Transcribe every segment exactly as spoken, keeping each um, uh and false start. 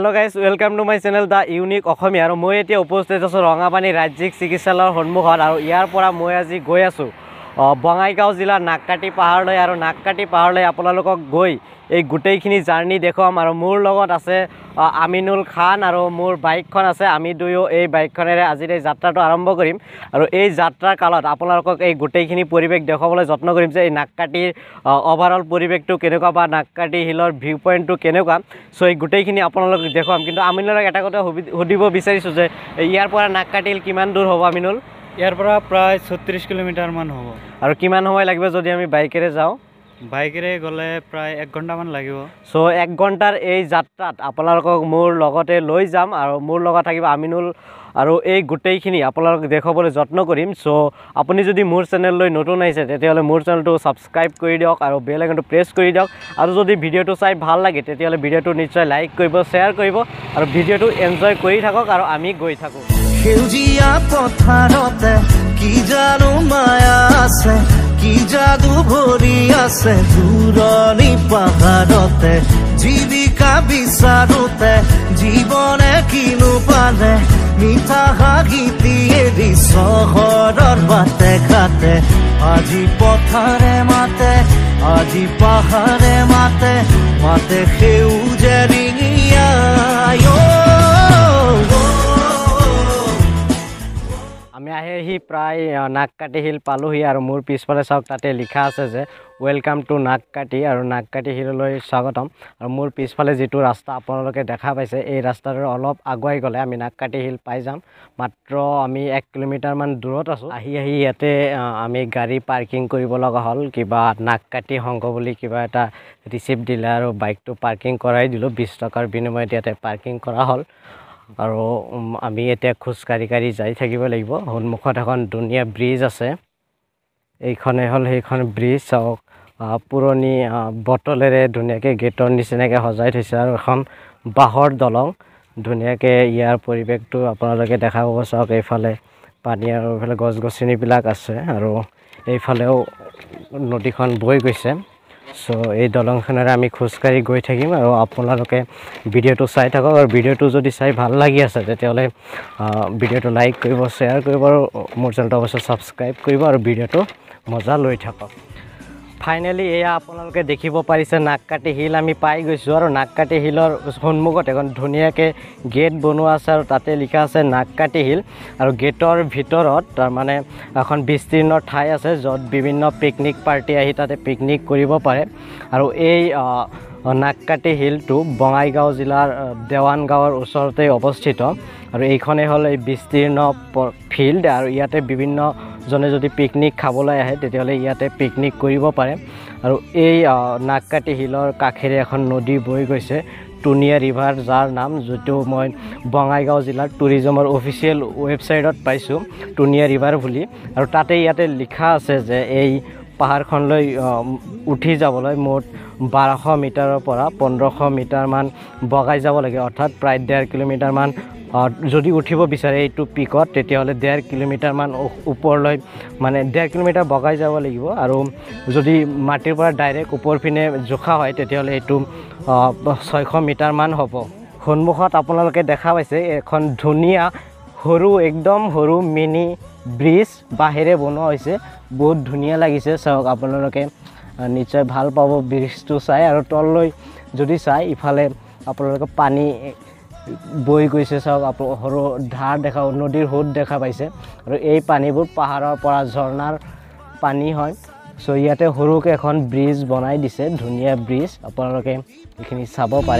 Hello guys welcome to my channel the unique অসমীয়া আৰু মই এতিয়া উপস্থিত আছো ৰঙাপানী ৰাজ্যিক চিকিৎসালয়ৰ সন্মুখত আৰু ইয়াৰ পৰা মই আজি গৈ আছো বঙাইগাঁও জিলাৰ নাককাটি পাহাৰলৈ আৰু নাককাটি পাহাৰলৈ আপোনালোকক গৈ এই গোটেইখিনি জাৰ্নি দেখুৱাম আৰু মোৰ লগত আছে আমিনুল খান আৰু মোৰ বাইকখন আছে আমি দুয়ো এই বাইকখনেৰে আজিৰ এই যাত্ৰাটো আৰম্ভ কৰিম আৰু এই যাত্ৰাৰ কালত আপোনালোকক এই গোটেইখিনি পৰিৱেশ দেখাবলৈ যত্ন কৰিম যে এই নাককাটিৰ ওভাৰঅল পৰিৱেশটো কেনেকুৱা বা নাককাটি হিলৰ ভিউ পইণ্টটো কেনেকুৱা সো এই গোটেইখিনি আপোনালোকক দেখুৱাম কিন্তু আমিনুলক এটা কথা সুধিব বিচাৰিছো যে ইয়াৰ পৰা নাককাটি হিল কিমান দূৰ হ'ব আমিনুল ইয়াৰ পৰা প্ৰায় ছত্ৰিশ কিলোমিটাৰ মান হ'ব আৰু কিমান সময় লাগিব যদি আমি বাইকেৰে যাওঁ বাইকেৰে গ'লে প্ৰায় এক ঘণ্টা মান লাগিব সো এক ঘণ্টাৰ এই যাত্ৰাত আপোনালোকক মোৰ লগতে লৈ যাম আৰু মোৰ লগত থাকিব আমিনুল আৰু এই গোটেইখিনি আপোনালোকক দেখাবলৈ যত্ন কৰিম সো আপুনি যদি মোৰ চেনেললৈ নতুন আহিছে তেতিয়াহ'লে মোৰ চেনেলটো সাবস্ক্ৰাইব কৰি দিয়ক আৰু বেল আইকনটো প্ৰেছ কৰি দিয়ক আৰু যদি ভিডিঅ'টো চাই ভাল লাগে তেতিয়াহ'লে ভিডিঅ'টো নিশ্চয় লাইক কৰিব শ্বেয়াৰ কৰিব আৰু ভিডিঅ'টো এনজয় কৰি থাকক আৰু আমি গৈ থাকোঁ সেউজীয়া পথাৰতে কি জানো মায়া আছে কি যাদু ভৰি আছে দূৰণি পাহাৰতে জীৱিকা বিচাৰোতে জীৱনে কিনো পালে মিঠা হাঁহিটিয়েদি চহৰৰ বাটে ঘাটে আজি পথাৰে মাতে আজি পাহাৰে মাতে মাতে সেউজে ৰিঙিয়া আমি আহি প্ৰায় নাককাটি হিল পালোহি আৰু মোৰ পিছফালে চাওক তাতে লিখা আছে যে ওয়েলকাম টু নাককাটি আৰু নাককাটি হিললৈ স্বাগতম আৰু মোৰ পিছফালে যেটো ৰাস্তা আপোনালোকে দেখা পাইছে এই ৰাস্তাৰ অলপ আগুৱাই গ'লে আমি নাককাটি হিল পাই যাম মাত্ৰ আমি এক কিলোমিটাৰ মান দূৰত আছো আহি আহি ইয়াতে আমি গাড়ী পাৰ্কিং কৰিব লগা হ'ল কিবা নাককাটি সংঘ বুলি কিবা এটা ৰিচিপ্ট দিলে আৰু বাইকটো পাৰ্কিং কৰাই দিলো বিশ টকাৰ বিনিময়ত ইয়াতে পাৰ্কিং কৰা হ'ল আৰু আমি এতিয়া খোজ কাঢ়ি কাঢ়ি যাই থাকিব লাগিব সন্মুখত এখন ধুনীয়া ব্ৰিজ আছে এইখনে হ'ল সেইখন ব্ৰিজ চাওক পুৰণি বটলেৰে ধুনীয়াকৈ গেটৰ নিচিনাকৈ সজাই থৈছে আৰু এখন বাঁহৰ দলং ধুনীয়াকৈ ইয়াৰ পৰিৱেশটো আপোনালোকে দেখা পাব চাওক এইফালে পানী আৰু এইফালে গছ গছনিবিলাক আছে আৰু এইফালেও নদীখন বৈ গৈছে সো এই দলংখনেৰে আমি খোজকাঢ়ি গৈ থাকিম আৰু আপোনালোকে ভিডিঅ'টো চাই থাকক আৰু ভিডিঅ'টো যদি চাই ভাল লাগি আছে তেতিয়াহ'লে ভিডিঅ'টো লাইক কৰিব শ্বেয়াৰ কৰিব আৰু মোৰ চেনেলটো অৱশ্যে ছাবস্ক্ৰাইব কৰিব আৰু ভিডিঅ'টো মজা লৈ থাকক ফাইনেলি এয়া আপোনালোকে দেখিব পাৰিছে নাককাটি হিল আমি পাই গৈছোঁ আৰু নাককাটি হিলৰ সন্মুখত এখন ধুনীয়াকৈ গেট বনোৱা আছে আৰু তাতে লিখা আছে নাককাটি হিল আৰু গেটৰ ভিতৰত তাৰমানে এখন বিস্তীৰ্ণ ঠাই আছে য'ত বিভিন্ন পিকনিক পাৰ্টি আহি তাতে পিকনিক কৰিব পাৰে আৰু এই নাককাটি হিলটো বঙাইগাঁও জিলাৰ দেৱান গাঁৱৰ ওচৰতে অৱস্থিত আৰু এইখনে হ'ল এই বিস্তীৰ্ণ ফিল্ড আৰু ইয়াতে বিভিন্ন জনে যদি পিকনিক খাবলৈ আহে তেতিয়াহ'লে ইয়াতে পিকনিক কৰিব পাৰে আৰু এই নাককাটি হিলৰ কাষেৰে এখন নদী বৈ গৈছে টুনিয়া ৰিভাৰ যাৰ নাম যিটো মই বঙাইগাঁও জিলাৰ টুৰিজমৰ অফিচিয়েল ৱেবছাইটত পাইছোঁ টুনিয়া ৰিভাৰ বুলি আৰু তাতে ইয়াতে লিখা আছে যে এই পাহাৰখনলৈ উঠি যাবলৈ মুঠ বাৰশ মিটাৰৰ পৰা পোন্ধৰশ মিটাৰমান বগাই যাব লাগে অৰ্থাৎ প্ৰায় ডেৰ কিলোমিটাৰমান যদি উঠিব বিচাৰে এইটো পিকত তেতিয়াহ'লে ডেৰ কিলোমিটাৰমান ওপৰলৈ মানে ডেৰ কিলোমিটাৰ বগাই যাব লাগিব আৰু যদি মাটিৰ পৰা ডাইৰেক্ট ওপৰ পিনে জোখা হয় তেতিয়াহ'লে এইটো ছয়শ মিটাৰমান হ'ব সন্মুখত আপোনালোকে দেখা পাইছে এখন ধুনীয়া সৰু একদম সৰু মিনি ব্ৰিজ বাঁহেৰে বনোৱা হৈছে বহুত ধুনীয়া লাগিছে চাওক আপোনালোকে নিশ্চয় ভাল পাব ব্ৰিজটো চাই আৰু তললৈ যদি চাই ইফালে আপোনালোকে পানী বৈ গৈছে চাওক আপুনি সৰু ধাৰ দেখা নদীৰ সোঁত দেখা পাইছে আৰু এই পানীবোৰ পাহাৰৰ পৰা ঝৰ্ণাৰ পানী হয় সো ইয়াতে সৰুকৈ এখন ব্ৰিজ বনাই দিছে ধুনীয়া ব্ৰিজ আপোনালোকে এইখিনি চাব পাৰে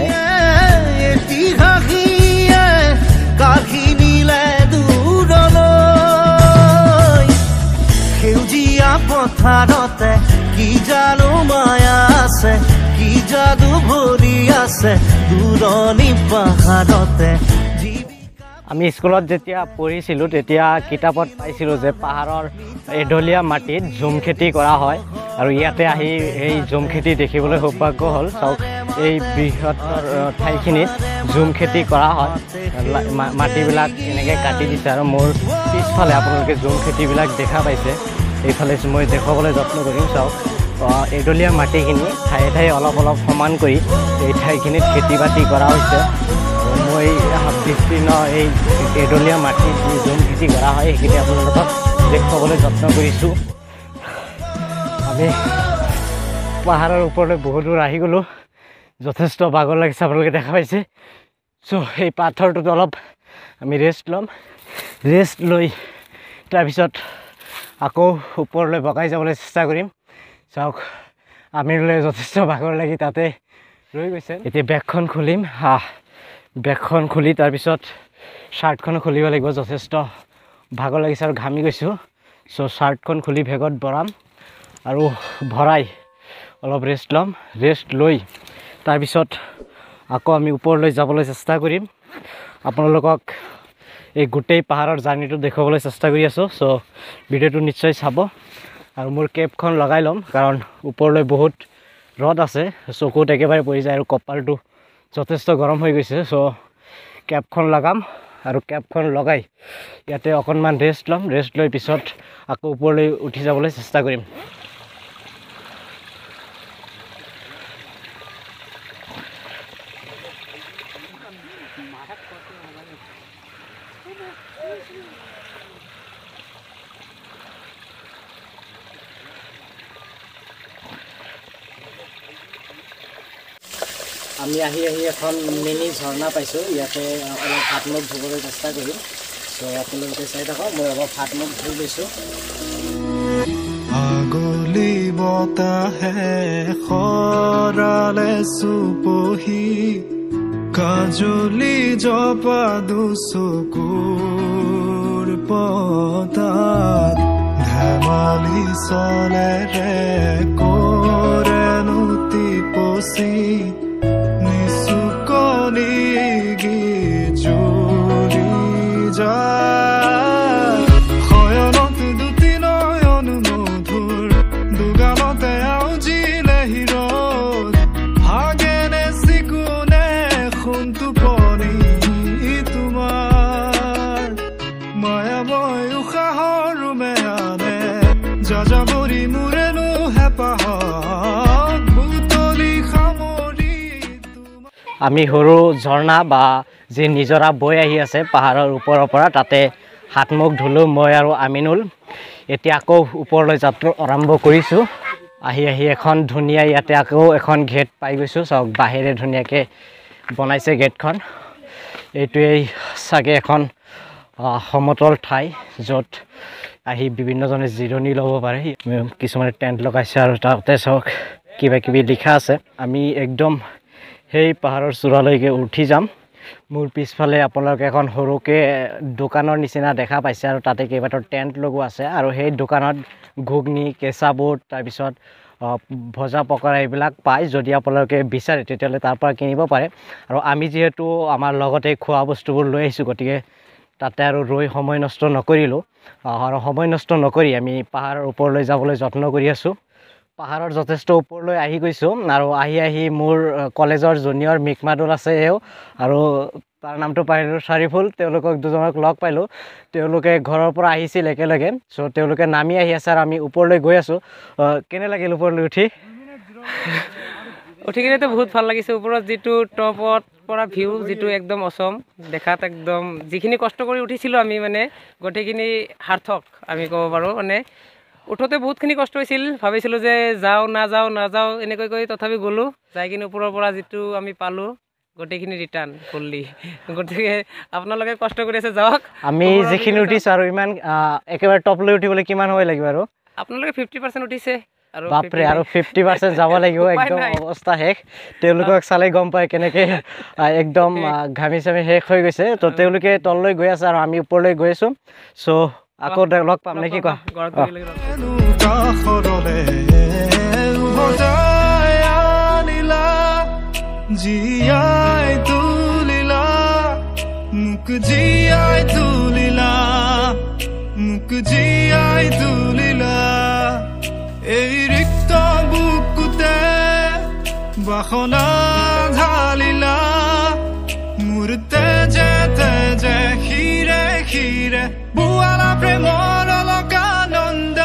সেউজীয়া পথাৰতে কি জানো মায়া আছে কি যাদু ভৰি আছে দূৰণি পাহাৰতে আমি স্কুলত যেতিয়া পঢ়িছিলোঁ তেতিয়া কিতাপত পাইছিলোঁ যে পাহাৰৰ এঢলীয়া মাটিত ঝুম খেতি কৰা হয় আৰু ইয়াতে আহি এই ঝুম খেতি দেখিবলৈ সৌভাগ্য হ'ল চাওক এই বৃহত্তৰ ঠাইখিনিত ঝুম খেতি কৰা হয় মাটিবিলাক এনেকৈ কাটি দিছে আৰু মোৰ পিছফালে আপোনালোকে ঝুম খেতিবিলাক দেখা পাইছে এইফালে মই দেখুৱাবলৈ যত্ন কৰিম চাওক এডলীয়া মাটিখিনি ঠায়ে ঠায়ে অলপ অলপ সমান কৰি এই ঠাইখিনিত খেতি বাতি কৰা হৈছে হৈ বিস্তীৰ্ণ এই এডলীয়া মাটিত যি ঝুম খেতি কৰা হয় সেইখিনি আপোনালোকক দেখুৱাবলৈ যত্ন কৰিছোঁ। আমি পাহাৰৰ ওপৰলৈ বহুত দূৰ আহি গ'লোঁ, যথেষ্ট ভাগৰ লাগিছে আপোনালোকে দেখা পাইছে। চ' এই পাথৰটোত অলপ আমি ৰেষ্ট ল'ম, ৰেষ্ট লৈ তাৰপিছত আকৌ ওপৰলৈ বগাই যাবলৈ চেষ্টা কৰিম। চাওক আমিৰলৈ যথেষ্ট ভাগৰ লাগি তাতে ৰৈ গৈছে। এতিয়া বেগখন খুলিম, বেগখন খুলি তাৰপিছত শ্বাৰ্টখনো খুলিব লাগিব, যথেষ্ট ভাগৰ লাগিছে আৰু ঘামি গৈছোঁ। চ' শ্বাৰ্টখন খুলি বেগত ভৰাম আৰু ভৰাই অলপ ৰেষ্ট ল'ম, ৰেষ্ট লৈ তাৰপিছত আকৌ আমি ওপৰলৈ যাবলৈ চেষ্টা কৰিম। আপোনালোকক এই গোটেই পাহাৰৰ জাৰ্ণিটো দেখুৱাবলৈ চেষ্টা কৰি আছোঁ। চ' ভিডিঅ'টো নিশ্চয় চাব আৰু মোৰ কেপখন লগাই ল'ম, কাৰণ ওপৰলৈ বহুত ৰ'দ আছে, চকুত একেবাৰে পৰি যায় আৰু কপালটো যথেষ্ট গৰম হৈ গৈছে। চ' কেপখন লগাম আৰু কেপখন লগাই ইয়াতে অকণমান ৰেষ্ট ল'ম, ৰেষ্ট লৈ পিছত আকৌ ওপৰলৈ উঠি যাবলৈ চেষ্টা কৰিম। আমি আহি আহি এখন মিনি ঝৰ্ণা পাইছোঁ, ইয়াতে অলপ হাত মুখ ধুবলৈ চেষ্টা কৰিম। চ' আপোনালোকে চাই থাকক, মই অলপ হাত মুখ ধুই লৈছোঁ। আগলি বতাহে খৰালে চুপহি কাজলি জপা দুচকুৰ পতাত ধেমালি চলেৰে কৰেনো টিপচি নিচুকনি জুৰি যায় শয়নত দুটি নয়ন মধুৰ দুগালতে আউজিলে হিৰদ ভাগেনে চিকুনে সোণটো পনি তোমাৰ মায়াময় উশাহৰ মেয়ানে যাযাবৰী মোৰেনো হেঁপাহত বুটলি সামৰি আমি সৰু ঝৰ্ণা বা যি নিজৰা বৈ আহি আছে পাহাৰৰ ওপৰৰ পৰা, তাতে হাত মুখ ধুলোঁ মই আৰু আমিনুল। এতিয়া আকৌ ওপৰলৈ যাত্ৰা আৰম্ভ কৰিছোঁ। আহি আহি এখন ধুনীয়া ইয়াতে আকৌ এখন গেট পাই গৈছোঁ। চাওক বাহিৰে ধুনীয়াকৈ বনাইছে গেটখন। এইটোৱেই চাগে এখন সমতল ঠাই য'ত আহি বিভিন্নজনে জিৰণি ল'ব পাৰে। কিছুমানে টেণ্ট লগাইছে আৰু তাতে চাওক কিবা কিবি লিখা আছে। আমি একদম সেই পাহাৰৰ চূড়ালৈকে উঠি যাম। মোৰ পিছফালে আপোনালোকে এখন সৰুকৈ দোকানৰ নিচিনা দেখা পাইছে আৰু তাতে কেইবাটাও টেণ্ট লগোৱা আছে আৰু সেই দোকানত ঘুগনি, কেঁচা বুট, তাৰপিছত ভজা পকৰা এইবিলাক পায়। যদি আপোনালোকে বিচাৰে তেতিয়াহ'লে তাৰ পৰা কিনিব পাৰে। আৰু আমি যিহেতু আমাৰ লগতে খোৱা বস্তুবোৰ লৈ আহিছোঁ, গতিকে তাতে আৰু ৰৈ সময় নষ্ট নকৰিলোঁ আৰু সময় নষ্ট নকৰি আমি পাহাৰৰ ওপৰলৈ যাবলৈ যত্ন কৰি আছোঁ। পাহাৰৰ যথেষ্ট ওপৰলৈ আহি গৈছোঁ আৰু আহি আহি মোৰ কলেজৰ জুনিয়ৰ মিকমাদুল আছে এও, আৰু তাৰ নামটো পাৰিলোঁ চাৰিফুল। তেওঁলোকক দুজনক লগ পালোঁ, তেওঁলোকে ঘৰৰ পৰা আহিছিল একেলগে। চ' তেওঁলোকে নামি আহি আছে আৰু আমি ওপৰলৈ গৈ আছোঁ। কেনে লাগিল ওপৰলৈ উঠি? উঠি কিনেতো বহুত ভাল লাগিছে। ওপৰত যিটো টপত পৰা ভিউ, যিটো একদম অচম দেখাত, একদম যিখিনি কষ্ট কৰি উঠিছিলোঁ আমি, মানে গোটেইখিনি সাৰ্থক আমি ক'ব পাৰোঁ। মানে উঠোতে বহুতখিনি কষ্ট হৈছিল, ভাবিছিলোঁ যে যাওঁ নাযাওঁ নাযাওঁ এনেকৈ কৰি তথাপি গ'লোঁ। যাই কিনে ওপৰৰ পৰা যিটো আমি পালোঁ গোটেইখিনি ৰিটাৰ্ণ ফুল্লি। গতিকে আপোনালোকে কষ্ট কৰি আছে, যাওক। আমি যিখিনি উঠিছোঁ আৰু ইমান একেবাৰে টপলৈ উঠিবলৈ কিমান সময় লাগিব? আৰু আপোনালোকে ফিফটি পাৰ্চেণ্ট উঠিছে। বাপৰে, আৰু ফিফটি পাৰ্চেণ্ট যাব লাগিব, একদম অৱস্থা শেষ। তেওঁলোকক চালে গম পায় কেনেকৈ একদম ঘামি চামি শেষ হৈ গৈছে। তো তেওঁলোকে তললৈ গৈ আছে আৰু আমি ওপৰলৈ গৈ আছোঁ। চ' আকৌ লগ পাম নে কি কোৱা? জিয়াই তুলিলা মুক জিয়াই তুলিলা মুক জিয়াই তুলিলা এই ৰিক্ত বুকুতে বাসনা ঢালিলা মোৰ তেজে তেজে শিৰে শিৰে বুৱালা প্ৰেমৰ অলকানন্দ।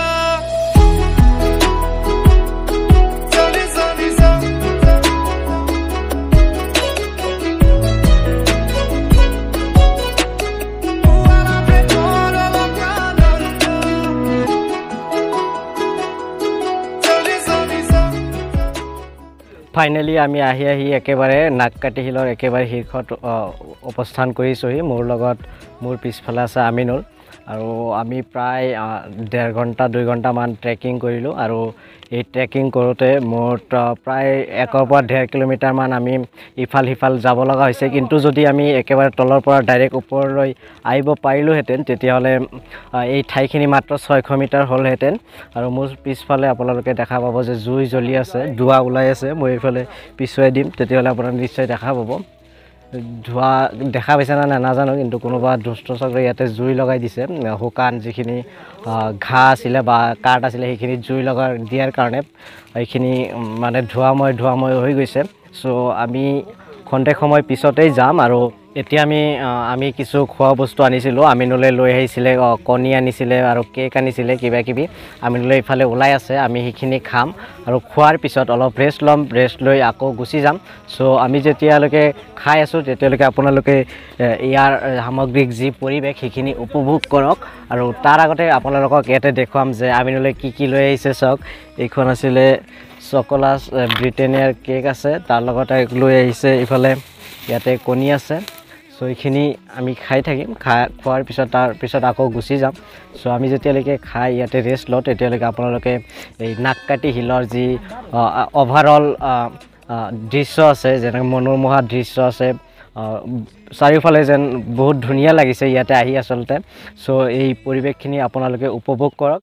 ফাইনেলি আমি আহি আহি একেবাৰে নাককাটি হিলৰ একেবাৰে শীৰ্ষত অৱস্থান কৰিছোঁহি। মোৰ লগত মোৰ পিছফালে আছে আমিনুল আৰু আমি প্ৰায় ডেৰ ঘণ্টা দুই ঘণ্টামান ট্ৰেকিং কৰিলোঁ আৰু এই ট্ৰেকিং কৰোঁতে মোৰ প্ৰায় একৰ পৰা ডেৰ কিলোমিটাৰমান আমি ইফাল সিফাল যাব লগা হৈছে। কিন্তু যদি আমি একেবাৰে তলৰ পৰা ডাইৰেক্ট ওপৰলৈ আহিব পাৰিলোঁহেঁতেন তেতিয়াহ'লে এই ঠাইখিনি মাত্ৰ ছয়শ মিটাৰ হ'লহেঁতেন। আৰু মোৰ পিছফালে আপোনালোকে দেখা পাব যে জুই জ্বলি আছে, ধোঁৱা ওলাই আছে। মই এইফালে পিছুৱাই দিম, তেতিয়াহ'লে আপোনালোকে নিশ্চয় দেখা পাব। ধোঁৱা দেখা পাইছে নে নাই নাজানো, কিন্তু কোনোবা দুষ্ট চক্ৰই ইয়াতে জুই লগাই দিছে। শুকান যিখিনি ঘাঁহ আছিলে বা কাঠ আছিলে সেইখিনি জুই লগাই দিয়াৰ কাৰণে এইখিনি মানে ধোঁৱাময় ধোঁৱাময় হৈ গৈছে। চ' আমি খন্তেক সময় পিছতেই যাম। আৰু এতিয়া আমি আমি কিছু খোৱা বস্তু আনিছিলোঁ। আমিনুলে লৈ আহিছিলে কণী আনিছিলে আৰু কেক আনিছিলে কিবা কিবি। আমিনুলে ইফালে ওলাই আছে, আমি সেইখিনি খাম আৰু খোৱাৰ পিছত অলপ ৰেষ্ট ল'ম। ৰেষ্ট লৈ আকৌ গুচি যাম। চ' আমি যেতিয়ালৈকে খাই আছোঁ তেতিয়ালৈকে আপোনালোকে ইয়াৰ সামগ্ৰিক যি পৰিৱেশ সেইখিনি উপভোগ কৰক। আৰু তাৰ আগতে আপোনালোকক ইয়াতে দেখুৱাম যে আমিনুলে কি কি লৈ আহিছে। চাওক, এইখন আছিলে চকলাছ ব্ৰিটেনিয়াৰ কেক আছে, তাৰ লগতে লৈ আহিছে ইফালে ইয়াতে কণী আছে। চ' এইখিনি আমি খাই থাকিম, খাই খোৱাৰ পিছত তাৰ পিছত আকৌ গুচি যাম। চ' আমি যেতিয়ালৈকে খাই ইয়াতে ৰেষ্ট লওঁ তেতিয়ালৈকে আপোনালোকে এই নাককাটি হিলৰ যি অভাৰঅল দৃশ্য আছে, যেনেকৈ মনোমোহা দৃশ্য আছে, চাৰিওফালে যেন বহুত ধুনীয়া লাগিছে ইয়াতে আহি আচলতে। চ' এই পৰিৱেশখিনি আপোনালোকে উপভোগ কৰক।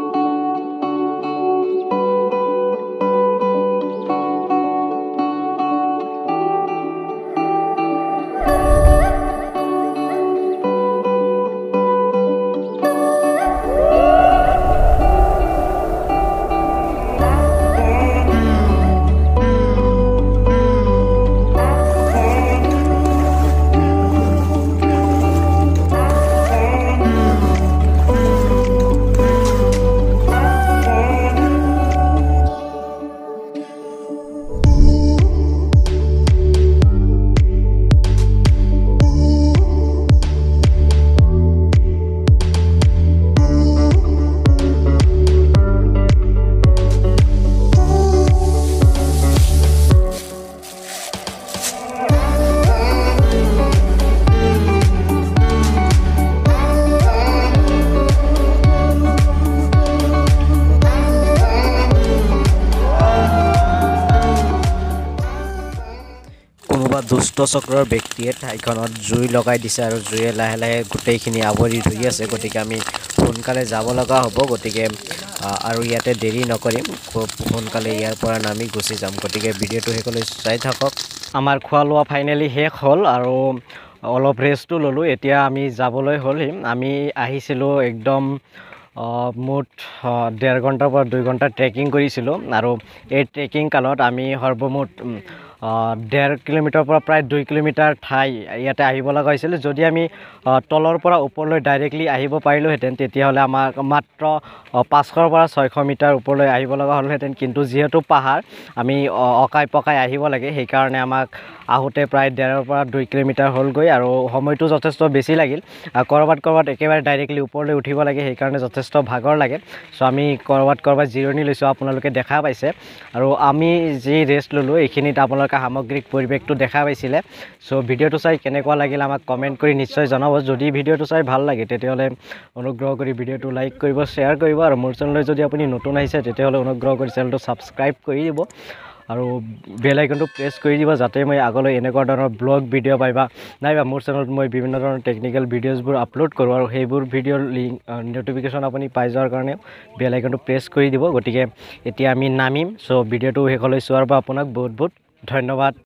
দুষ্ট চক্ৰৰ ব্যক্তিয়ে ঠাইখনত জুই লগাই দিছে আৰু জুয়ে লাহে লাহে গোটেইখিনি আৱৰি ধৰি আছে। গতিকে আমি সোনকালে যাব লগা হ'ব। গতিকে আৰু ইয়াতে দেৰি নকৰিম, খুব সোনকালে ইয়াৰ পৰা নামি গুচি যাম। গতিকে ভিডিঅ'টো শেষলৈ চাই থাকক। আমাৰ খোৱা লোৱা ফাইনেলি শেষ হ'ল আৰু অলপ ৰেষ্টো ল'লোঁ। এতিয়া আমি যাবলৈ হ'লেই। আমি আহিছিলোঁ একদম মুঠ ডেৰ ঘণ্টাৰ পৰা দুই ঘণ্টা ট্ৰেকিং কৰিছিলোঁ আৰু এই ট্ৰেকিং কালত আমি সৰ্বমুঠ ডেৰ কিলোমিটাৰৰ পৰা প্ৰায় দুই কিলোমিটাৰ ঠাই ইয়াতে আহিব লগা হৈছিল। যদি আমি তলৰ পৰা ওপৰলৈ ডাইৰেক্টলি আহিব পাৰিলোঁহেঁতেন তেতিয়াহ'লে আমাক মাত্ৰ পাঁচশৰ পৰা ছয়শ মিটাৰ ওপৰলৈ আহিব লগা হ'লহেঁতেন। কিন্তু যিহেতু পাহাৰ, আমি অকাই পকাই আহিব লাগে, সেইকাৰণে আমাক আহোঁতে প্ৰায় ডেৰৰ পৰা দুই কিলোমিটাৰ হ'লগৈ আৰু সময়টো যথেষ্ট বেছি লাগিল। ক'ৰবাত ক'ৰবাত একেবাৰে ডাইৰেক্টলি ওপৰলৈ উঠিব লাগে, সেইকাৰণে যথেষ্ট ভাগৰ লাগে। চ' আমি ক'ৰবাত ক'ৰবাত জিৰণি লৈছোঁ, আপোনালোকে দেখা পাইছে। আৰু আমি যি ৰেষ্ট ল'লোঁ এইখিনিত আপোনালোকে সামগ্ৰিক পৰিৱেশটো দেখা পাইছিলে। চ' ভিডিঅ'টো চাই কেনেকুৱা লাগিল আমাক কমেণ্ট কৰি নিশ্চয় জনাব। যদি ভিডিঅ'টো চাই ভাল লাগে তেতিয়াহ'লে অনুগ্ৰহ কৰি ভিডিঅ'টো লাইক কৰিব, শ্বেয়াৰ কৰিব। আৰু মোৰ চেনেললৈ যদি আপুনি নতুন আহিছে তেতিয়াহ'লে অনুগ্ৰহ কৰি চেনেলটো ছাবস্ক্ৰাইব কৰি দিব আৰু বেল আইকনটো প্ৰেছ কৰি দিব, যাতে মই আগলৈ এনেকুৱা ধৰণৰ ব্লগ ভিডিঅ' পাইবা নাইবা মোৰ চেনেলত মই বিভিন্ন ধৰণৰ টেকনিকেল ভিডিঅ'জবোৰ আপলোড কৰোঁ আৰু সেইবোৰ ভিডিঅ'ৰ লিংক ন'টিফিকেশ্যন আপুনি পাই যোৱাৰ কাৰণে বেল আইকনটো প্ৰেছ কৰি দিব। গতিকে এতিয়া আমি নামিম। চ' ভিডিঅ'টো শেষলৈ চোৱাৰ পৰা আপোনাক বহুত বহুত ধন্যবাদ।